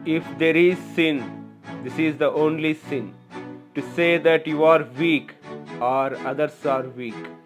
If there is sin, this is the only sin. To say that you are weak or others are weak.